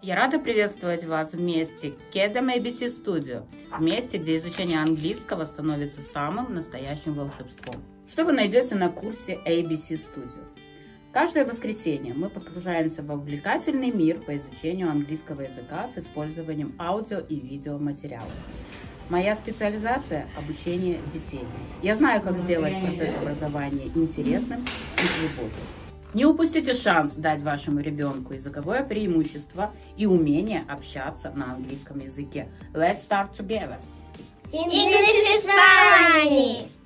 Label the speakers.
Speaker 1: Я рада приветствовать вас в месте Kedem ABC Studio, в месте, где изучение английского становится самым настоящим волшебством. Что вы найдете на курсе ABC Studio? Каждое воскресенье мы погружаемся в увлекательный мир по изучению английского языка с использованием аудио и видеоматериалов. Моя специализация – обучение детей. Я знаю, как сделать процесс образования интересным и глубоким. Не упустите шанс дать вашему ребенку языковое преимущество и умение общаться на английском языке. Let's start together!
Speaker 2: English is funny!